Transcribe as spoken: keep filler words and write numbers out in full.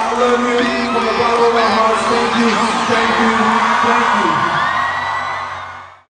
I love you from the bottom of my heart. Thank you, thank you, thank you.